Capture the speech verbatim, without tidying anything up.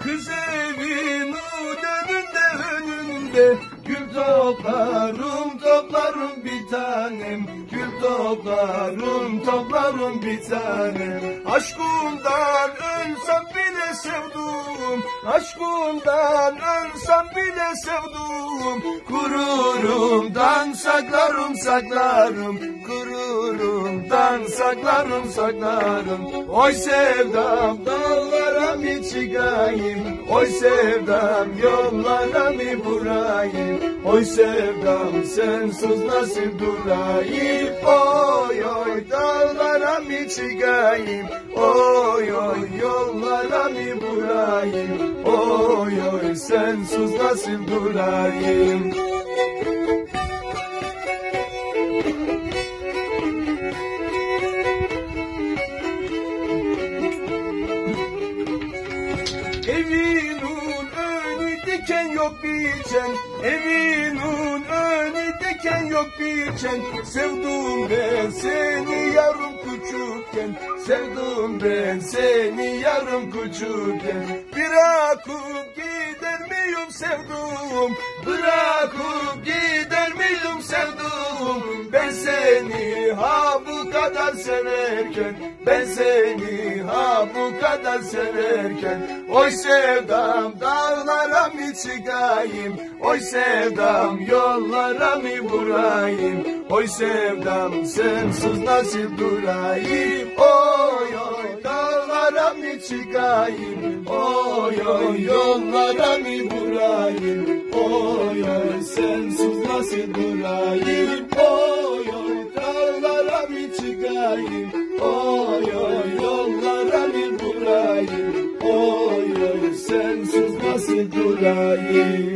Kız evin önünde önünde, gül toplarım toplarım bir tanem, gül toplarım toplarım bir tanem. Aşkından ölsem bile sevdum, aşkından ölsem bile sevdum. Gururumdan saklarım saklarım, gururumdan saklarım saklarım. Oy sevdam dağlara mı çıkayım, oy sevdam yollara mı vurayım. Oy sevdam sensiz nasıl durayım, oy oy dağlara mı çıkayım, oy oy yollara mı vurayım. Oy oy sensiz nasıl durayım. Evinin önü diken yok biçen, evinin önü diken yok biçen. Sevdim ben seni yarım küçükken, sevdim ben seni yarım küçükken. Bırakıp gider miyim sevdum, bırakıp gider miyim sevdum. Ben seni ha bu kadar severken, ben seni ha bu kadar severken. Oy sevdam dağlara mı çıkayım, oy sevdam yollara mı vurayım. Oy sevdam sensiz nasıl durayım, oy oy dağlara mı çıkayım, oy oy yollara mı vurayım. Oy oy sensiz nasıl durayım, oy oy dağlara mı çıkayım, oy oy yollara mı vurayım. Oy oy sensiz nasıl durayım.